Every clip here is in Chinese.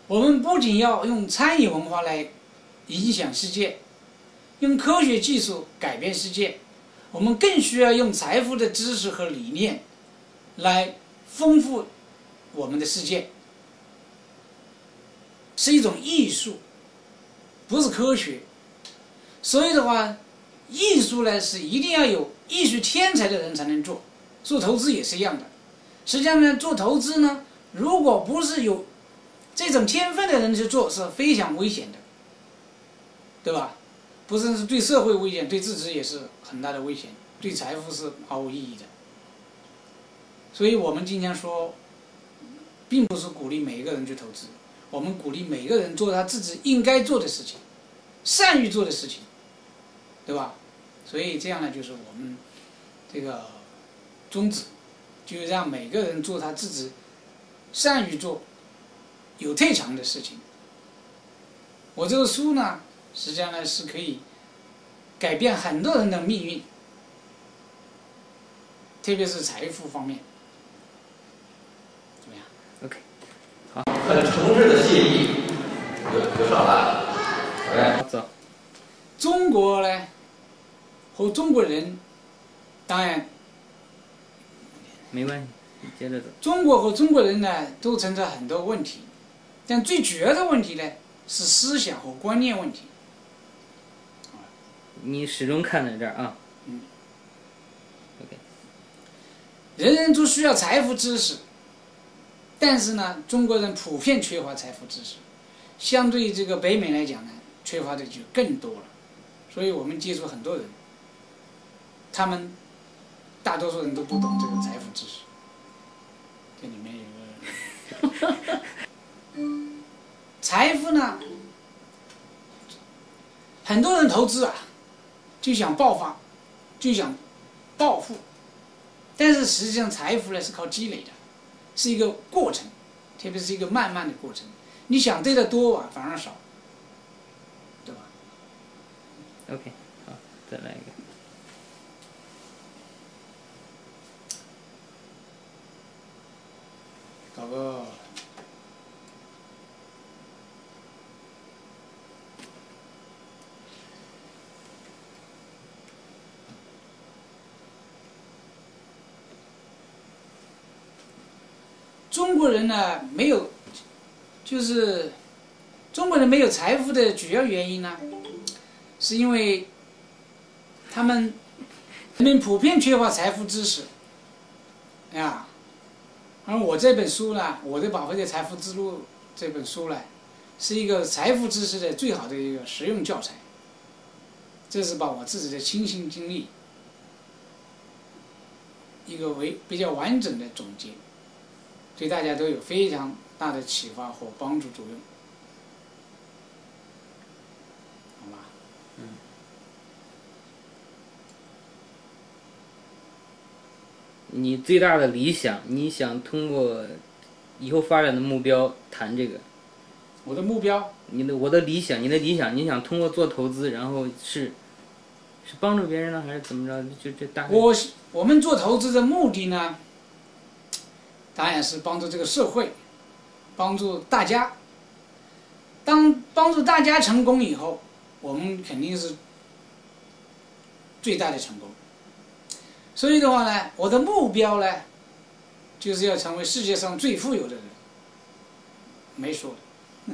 我们不仅要用餐饮文化来影响世界，用科学技术改变世界，我们更需要用财富的知识和理念来丰富我们的世界，是一种艺术，不是科学。所以的话，艺术呢是一定要有艺术天才的人才能做，做投资也是一样的。实际上呢，做投资呢，如果不是有这种天分的人去做，是非常危险的，对吧？不是对社会危险，对自己也是很大的危险，对财富是毫无意义的。所以我们经常说，并不是鼓励每一个人去投资，我们鼓励每个人做他自己应该做的事情，善于做的事情，对吧？所以这样呢，就是我们这个宗旨，就让每个人做他自己善于做、有特长的事情。我这个书呢，实际上呢是可以改变很多人的命运，特别是财富方面。怎么样 ？OK， 好。 很诚挚的谢意，有上来。 好，走。 中国呢，和中国人，当然没关系，你接着走。 中国和中国人呢，都存在很多问题，但最主要的问题呢，是思想和观念问题。 你始终看在这儿啊。OK。 人人都需要财富知识，但是呢，中国人普遍缺乏财富知识，相对于这个北美来讲呢，缺乏的就更多了。所以我们接触很多人，他们大多数人都不懂这个财富知识。这里面有个财富呢，很多人投资啊，就想爆发，就想暴富，但是实际上财富呢是靠积累的，是一个过程，特别是一个慢慢的过程。你想得的多啊，反而少，对吧 ？OK， 好，再来一个。 搞个中国人呢，没有，就是中国人没有财富的主要原因呢，是因为人们普遍缺乏财富知识啊。而我这本书呢，我的《宝贝的财富之路》这本书呢，是一个财富知识的最好的一个实用教材。这是把我自己的亲身经历一个比较完整的总结，对大家都有非常大的启发和帮助作用，好吧？ 你最大的理想，你想通过以后发展的目标谈这个？ 我的目标， 我的理想，你的理想，你想通过做投资，然后是帮助别人呢，还是怎么着？就大概。 我们做投资的目的呢，当然是帮助这个社会，帮助大家。当帮助大家成功以后，我们肯定是最大的成功。所以的话呢，我的目标呢，就是要成为世界上最富有的人。没说的。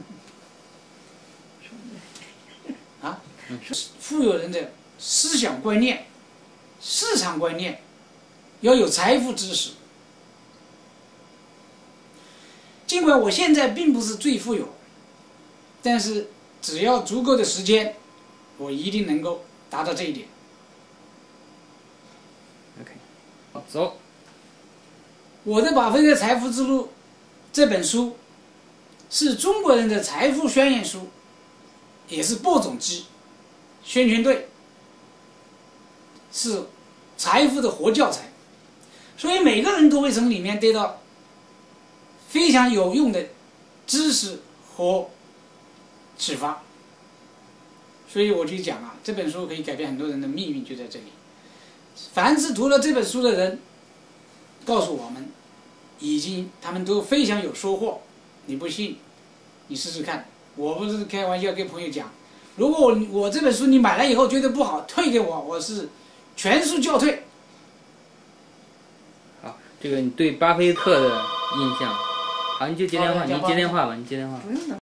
啊，富有人的思想观念、市场观念，要有财富知识。尽管我现在并不是最富有，但是只要足够的时间，我一定能够达到这一点。 OK， 好，走。 我的《巴菲特财富之路》这本书，是中国人的财富宣言书，也是播种机、宣传队，是财富的活教材，所以每个人都会从里面得到非常有用的知识和启发。所以我就讲啊，这本书可以改变很多人的命运，就在这里。凡是读了这本书的人，告诉我们，他们都非常有收获。你不信， 你试试看。我不是开玩笑跟朋友讲，如果我这本书你买了以后觉得不好，退给我，我是全数叫退。 好，这个你对巴菲特的印象，好，你就接电话，你接电话吧，你接电话。 不用的。